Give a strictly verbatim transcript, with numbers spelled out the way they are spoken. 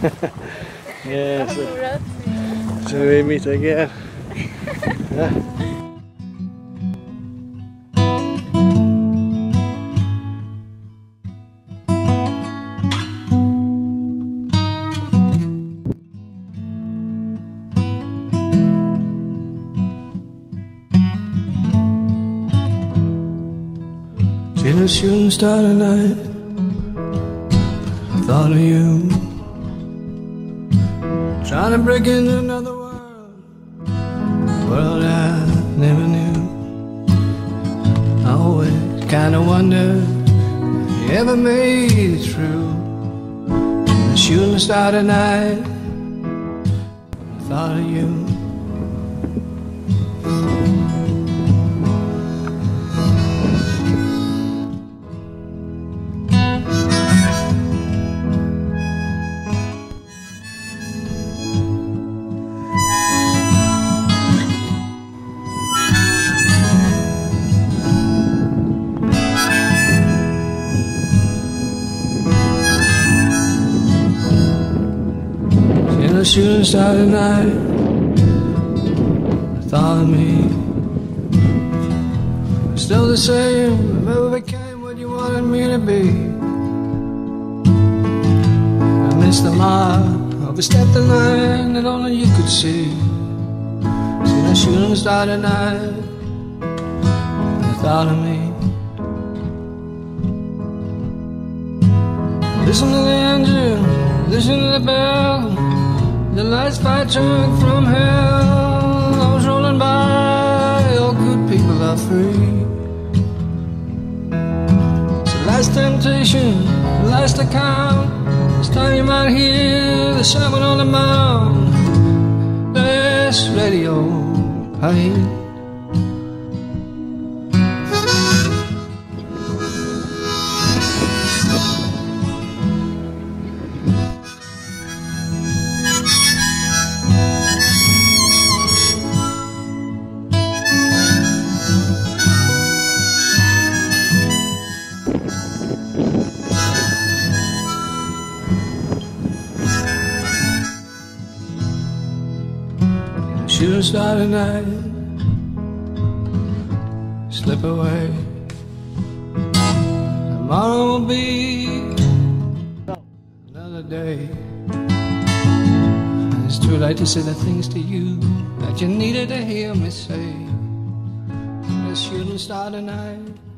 Yeah, so, so we meet again. Yeah. Seen a shooting star tonight, I thought of you. Trying to break into another world, a world I never knew. I always kinda wondered if you ever made it through. A shooting star tonight, I thought of you. A shooting star tonight, I thought of me. Still the same, never became what you wanted me to be. I missed the mark, overstepped the line that only you could see. Seen a shooting star tonight, I thought of me. Listen to the engine, listen to the bell. The last fight truck from hell, I was rolling by, all good people are free. It's the last temptation, the last account. This time you might hear the sermon on the mount. This radio, I hate. Shooting star tonight, slip away. Tomorrow will be another day. And it's too late to say the things to you that you needed to hear me say. A shooting star tonight.